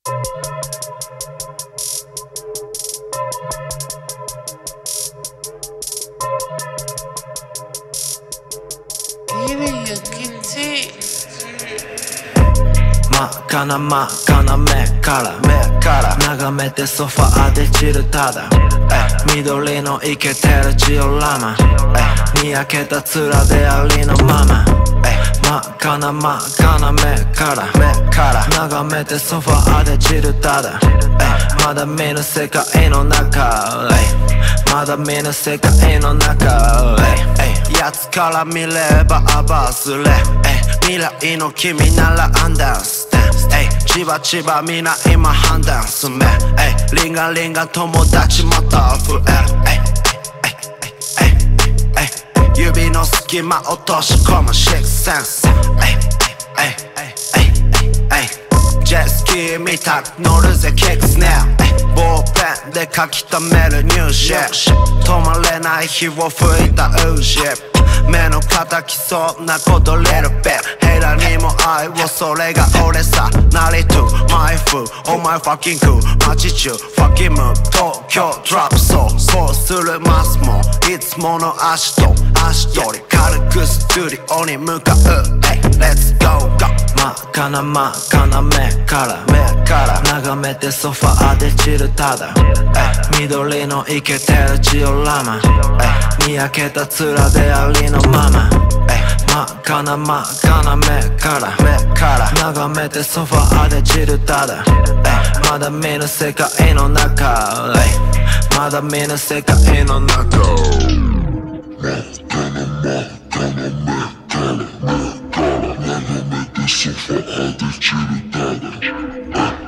真っ赤な真っ赤な目から眺めてソファーでチルただ緑のイケてるジオラマにやけた面でありのまま真っ赤な真っ赤な目から眺めてソファーでチルただまだ見ぬ世界の中まだ見ぬ世界の中やつから見ればアバズレ未来の君ならアンダースタンス千葉千葉みんな今判断すめリンガリンガ友達また増える指の隙間落とし込むシックスセンスジェスキーみたく乗るぜキックスネアボールペンで書き留めるニューシップ止まれない火を吹いたウージップ目の敵そうなことレルベルヘラにも愛をそれが俺さなりとマイフお前ファッキング街中ファッキンム東京トラップソーこうするますもいつもの足取り軽くストゥディオに向かうLet's go go 真っ赤な真っ赤な目から眺めてソファーでチルただ緑のイケてるジオラマにやけた面でありのまま真っ赤な真っ赤な目から眺めてソファーでチルただまだ見ぬ世界の中まだ見ぬ世界の中真っ赤な真っ赤な目から眺めてソファーでチルただ